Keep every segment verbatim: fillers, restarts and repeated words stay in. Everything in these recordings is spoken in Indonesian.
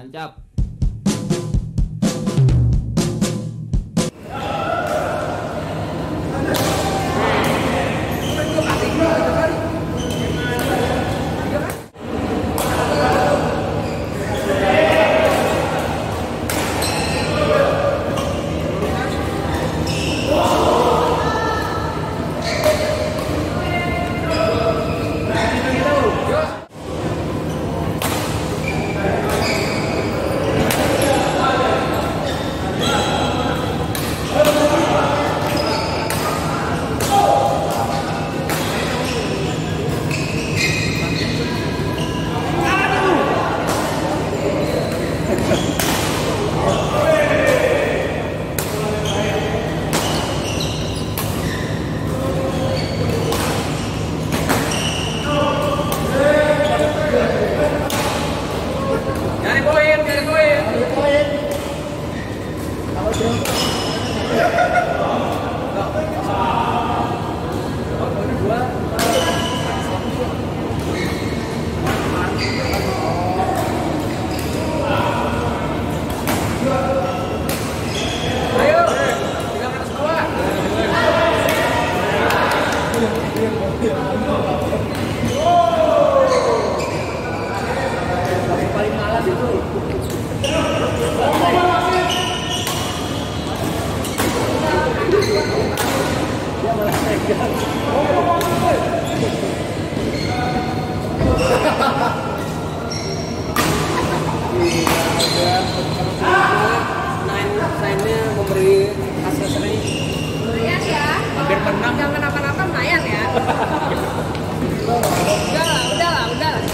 Tancap. Mainnya memberi hasil sering lumayan ya. hampir menang. Jangan kenapa-napa lumayan ya. Udah lah, udah lah, udah lah.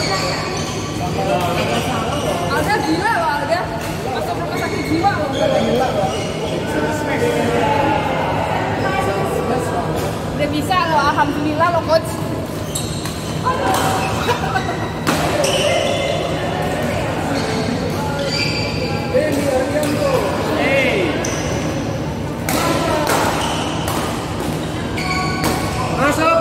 Alda gila loh, Alda. Masuk rumah sakit jiwa loh. Udah bisa loh, alhamdulillah loh coach. Masuk.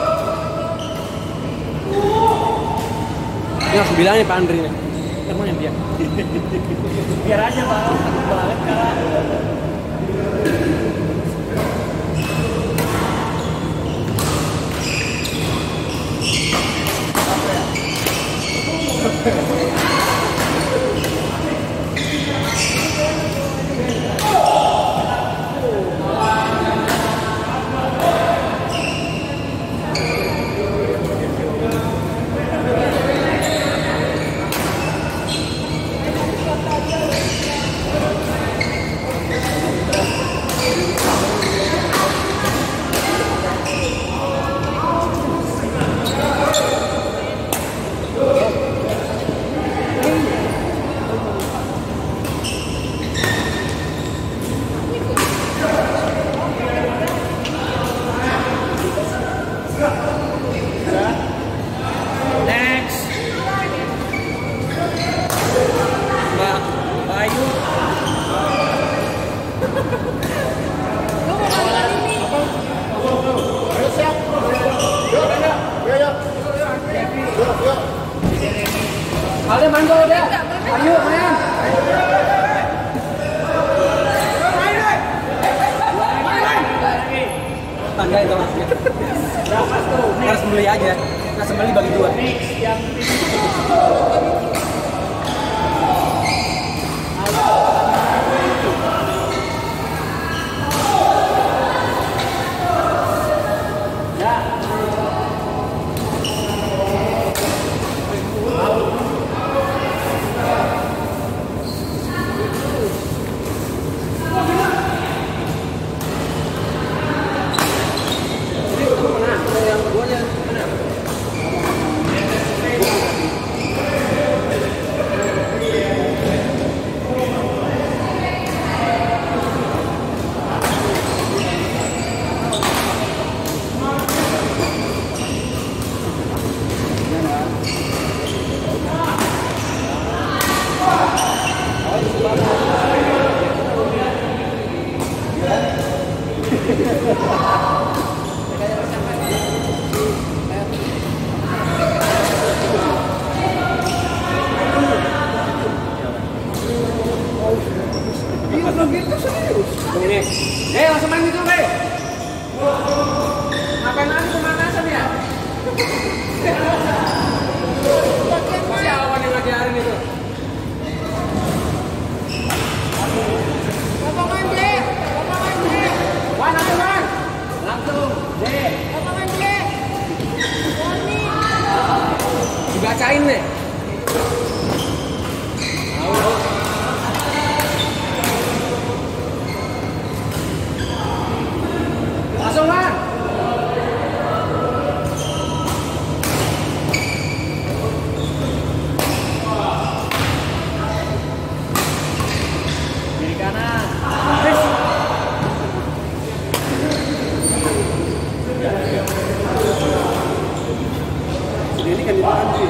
Ini aku bilang nih Pak Andri nih. Emang yang dia. Biar aja Pak. Takut banget kan. Alda manggo udah. Ayo main. Tanda itu mas. Harus beli aja. Nah sembeli bagi dua. Eh, langsung main gitu, Be. Ngapain lagi pemanasan ya? Siapa yang ngajarin itu? Lapangan D. Lapangan D. Wan, langsung, Wan. Langsung. D. Lapangan D. Warning. Dibacain deh. Langsung, Wan. Kiri kanan. Ini kan di depan sih.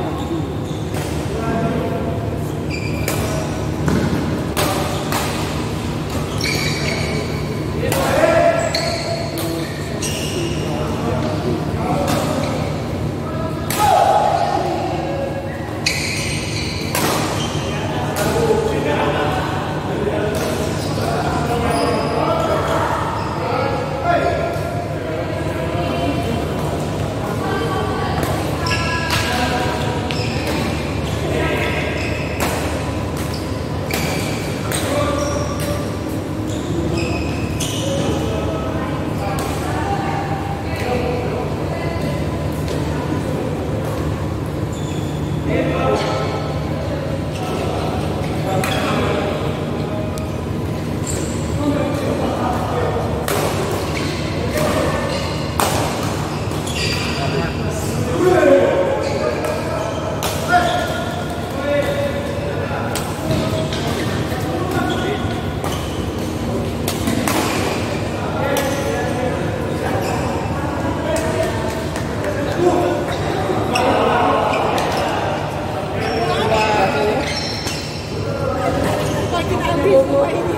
Makin habis semua ini.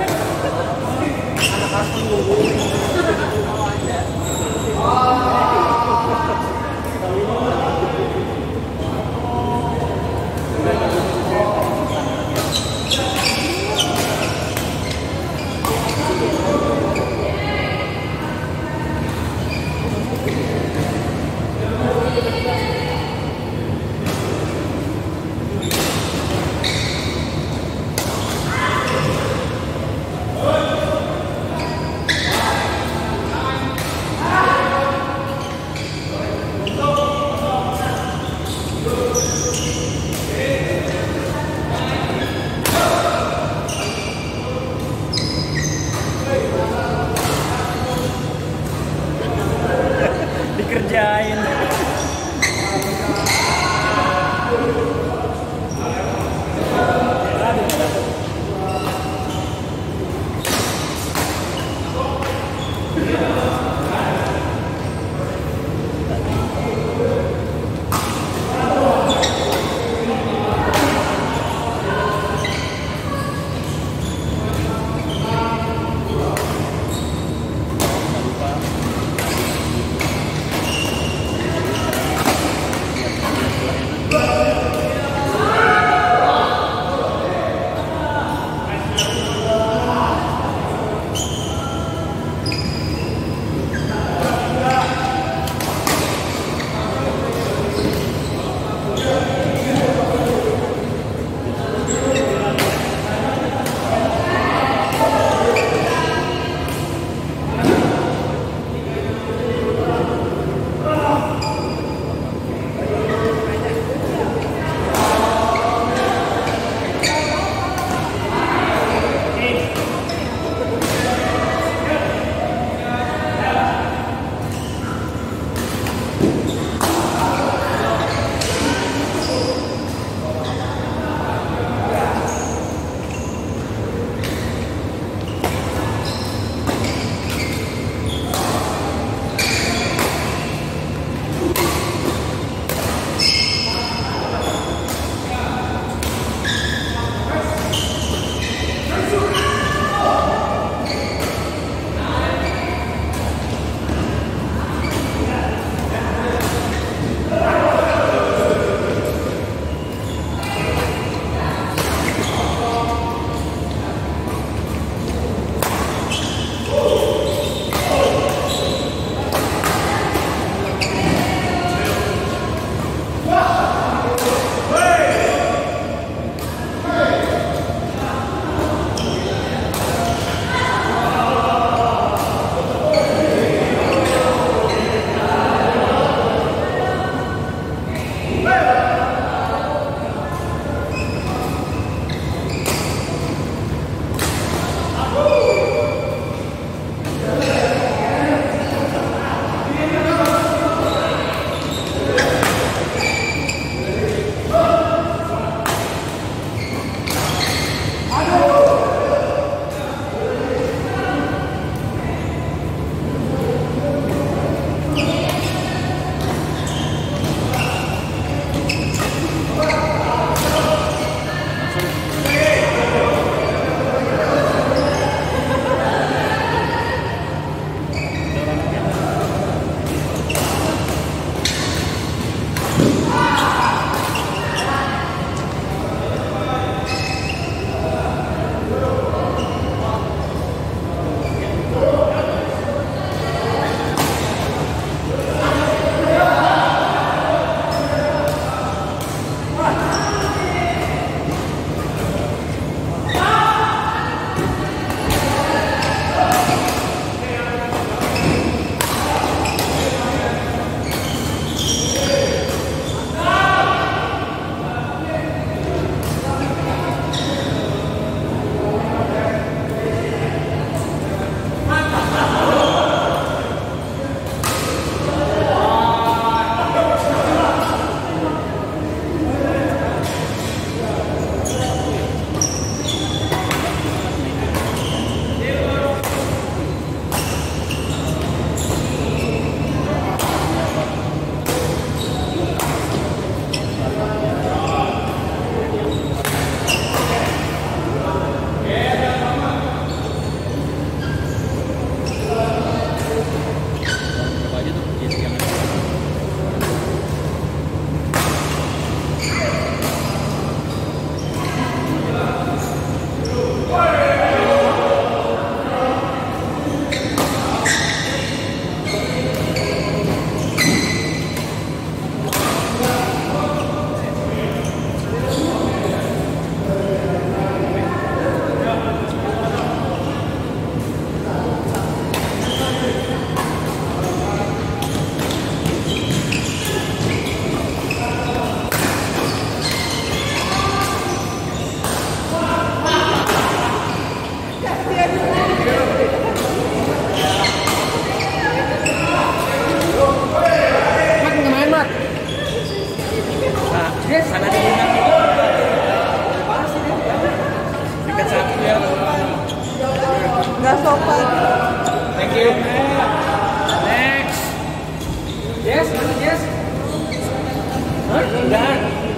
Gak sopan. Thank you. Next. Yes, yes. Hah? Enggak.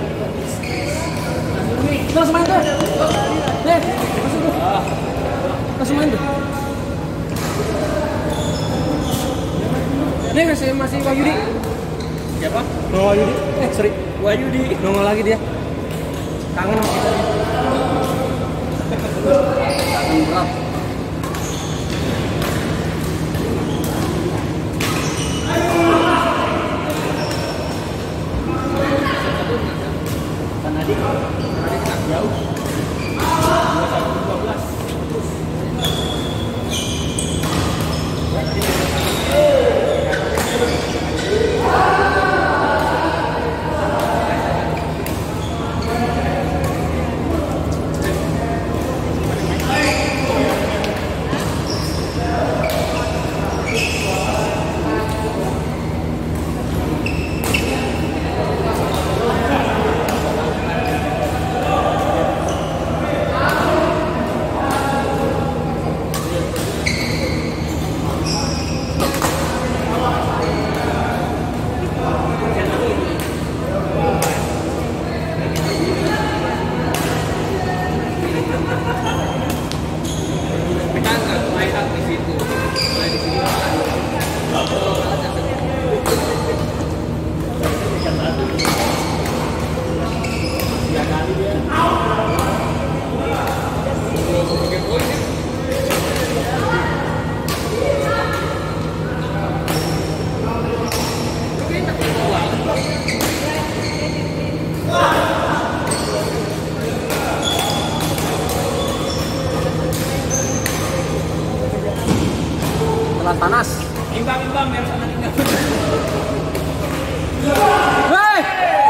Langsung main tuh. Nih, masuk tuh. Langsung main tuh. Nih masih masih Wahyudi. Siapa? Nongol Wahyudi. Eh, sorry. Wahyudi. Nongol lagi dia. Kangen sama kita. Kangen berat. Kan adik. Adik tak jauh. dua satu dua belas. Telat panas. Imbang imbang biar sana tinggal. Hei!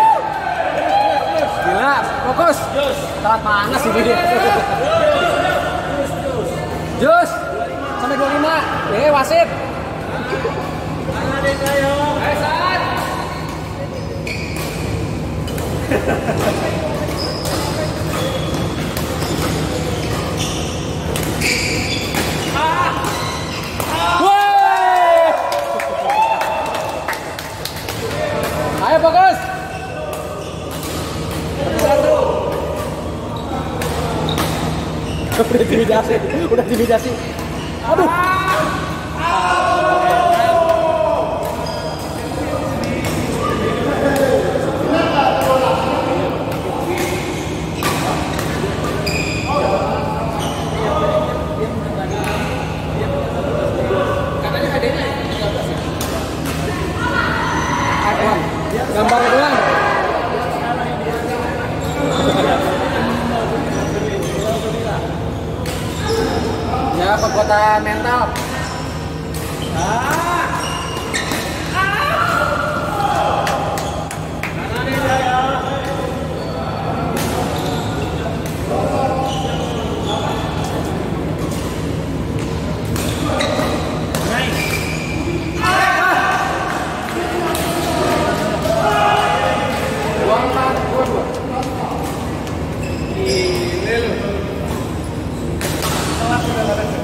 Gila, fokus. Telat panas ini dia. Jus. Sampai dua puluh lima. Eh, wasit. Ada saya. Eh, saat. Ayo fokus. Satu. Udah intimidasi, udah intimidasi. Aduh. Gambar doang. Ya, kekuatan mental. Gila lu.